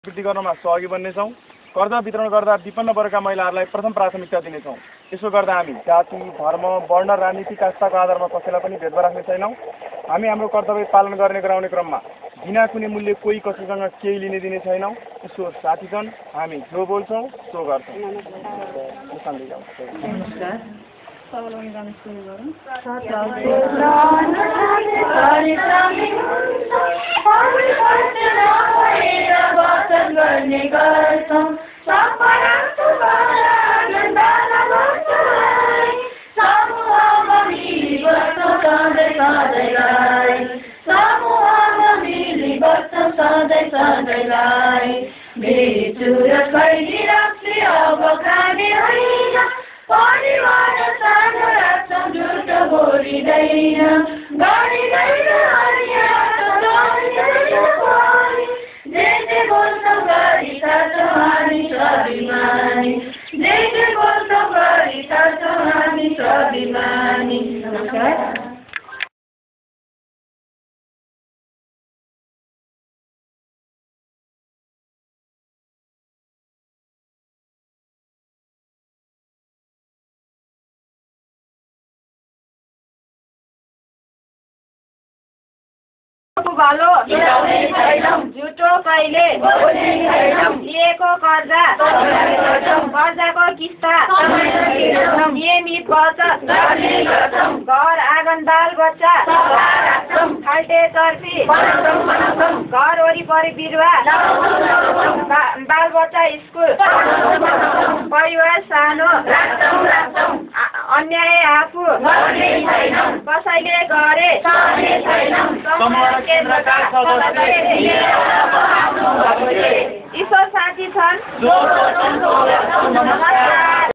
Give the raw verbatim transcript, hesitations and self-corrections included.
वृद्धि गर्नमा सहयोगी बन्नेछौँ। कर्जा वितरण गर्दा विपन्न वर्गका महिलाहरूलाई प्रथम प्राथमिकता दिनेछौँ। यसो गर्दा हामी जाति, धर्म, वर्ण, राजनीतिक आस्थाको आधारमा कसैलाई पनि भेदभाव राख्ने छैनौँ। हामी हाम्रो कर्तव्य पालन गर्ने गराउने क्रममा बिना कुनै मूल्य कोही कसैसँग केही लिने दिने छैनौँ। यसो साथीजन, हामी जो बोल्छौँ सो गर्छौँ। नमस्कार। परिवार सानो राख्छौँ झुटो बोलिँदैन गरिँदैन जे जे बोल्छौँ गरी थाल्छौँ हामी स्वाभिमानी जे जे बोल्छौँ गरी थाल्छौँ हामी स्वाभिमानी। नमस्कार। भालो झुटो कहिले लिएको कर्जा कर्जाको किस्ता नियमित बचत घर आँगन बाल बच्चा खाल्टे चर्पी घर वरिपरि बिरुवा बाल बच्चा स्कुल परिवार सानो अन्याय आफू कसैले गरे ईश्वर साथी छन्।